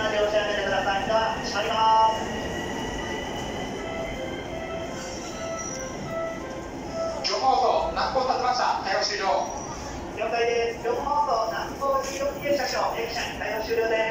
で押し上げてください。では閉まります。 両方と難航立てました。対応終了。 了解です。両方と南高16系車掌、駅舎に対応終了です。